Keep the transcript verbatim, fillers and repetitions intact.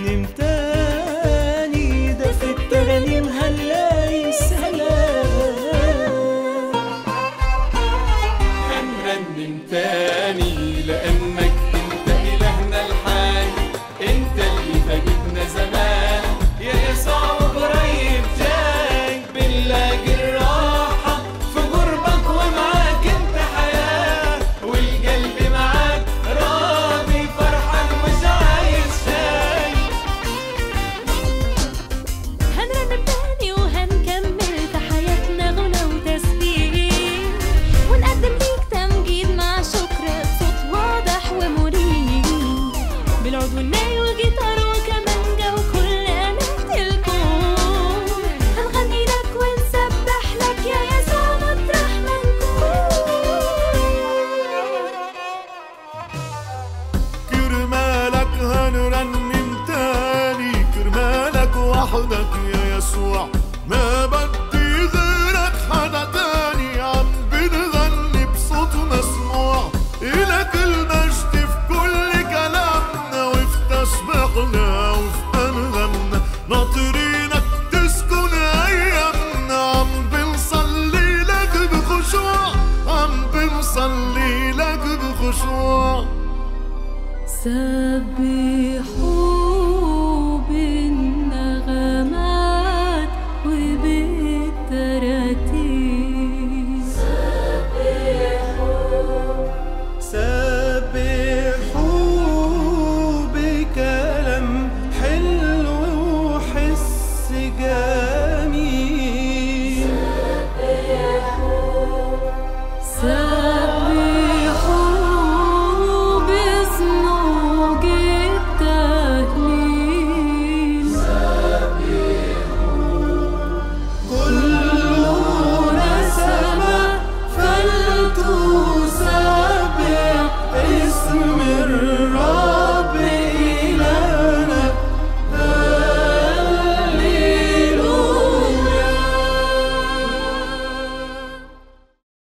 هنرنم تاني، ده في الترانيم هنلاقي سلام. هنرنم تاني لأنك انت إلهنا الحي، انت اللي فاجئنا زمان يا يسوع وقريب جاي. بنلاقي الراحة في قربك ومعاك انت حياة، والقلب معاك راضي فرحان مش عايز شاي. هنرنم تاني وهنكمل في حياتنا غنى وتسبيح، ونقدم ليك تمجيد مع شكر بصوت واضح ومريح، بالعود والناي والجيتار وكمانجا وكل آلات الكون. هنغني لك ونسبح لك يا يسوع مطرح ما كرمالك هنرنم تاني، كرمالك وحدك